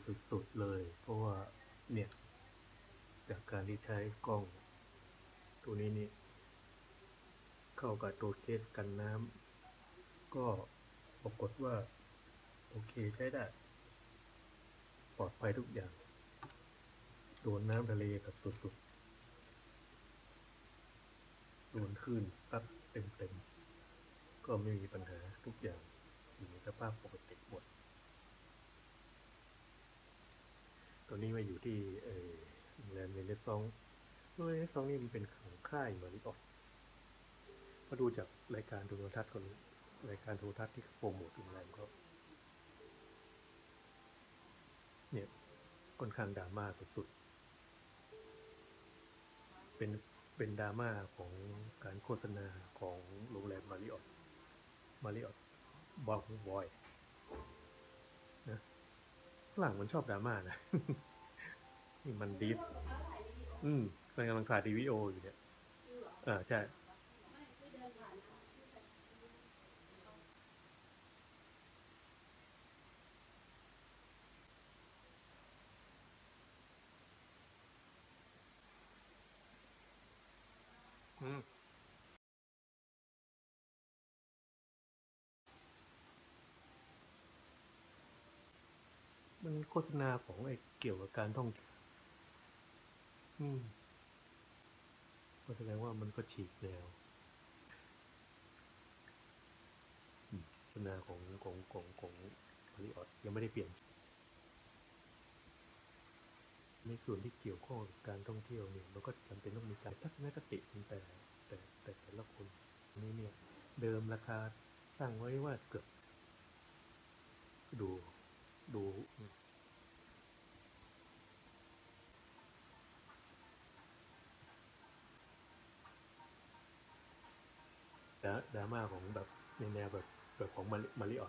สุดๆเลยเพราะว่าเนี่ยจากการที่ใช้กล้องตัวนี้นี่เข้ากับตัวเคสกันน้ำก็ปรากฏว่าโอเคใช้ได้ปลอดภัยทุกอย่างโดนน้ำทะเลแบบสุดๆโดนคลื่นซัดเต็มๆก็ไม่มีปัญหาทุกอย่างอยู่ในสภาพปกติหมดตอนนี้มาอยู่ที่โรงแรมเรเนซองส์นี่มันเป็นของค่ายมาริออตมาดูจากรายการโทรทัศน์ที่โปรโมทโรงแรมเขาเนี่ยค่อนข้างดราม่าสุดๆเป็นดราม่าของการโฆษณาของโรงแรมมาริออตบอลบอยนะฝรั่งมันชอบดราม่านะ นี่มันดิฟมันกำลังถ่ายวิดีโออยู่เนี่ยใช่มันโฆษณาของเกี่ยวกับการท่องก็แสดงว่ามันก็ฉีกแนวโฆษณาของมาริออตยังไม่ได้เปลี่ยนในส่วนที่เกี่ยวข้องกับการท่องเที่ยวเนี่ยมันก็จำเป็นต้องมีการทัศนคติของแต่ละคนนี้เนี่ยเดิมราคาตั้งไว้ว่าเกือบดูดราม่าของแบบในแนวแบบของมาริออต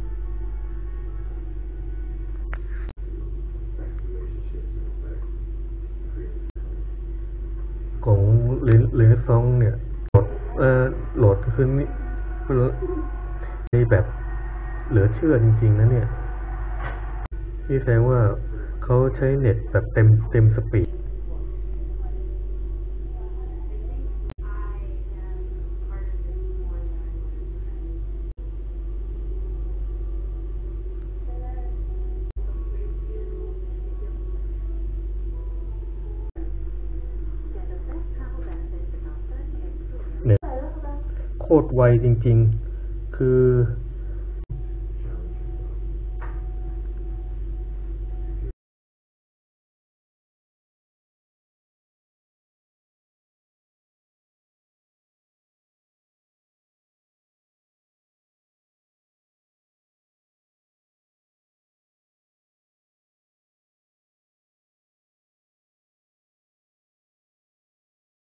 ของเรเนซองส์เนี่ยโหลดขึ้นนี่แบบเหลือเชื่อจริงๆนะเนี่ยนี่แสดงว่าเขาใช้เน็ตแบบเต็มสปีดเน็ตโคตรไวจริงๆ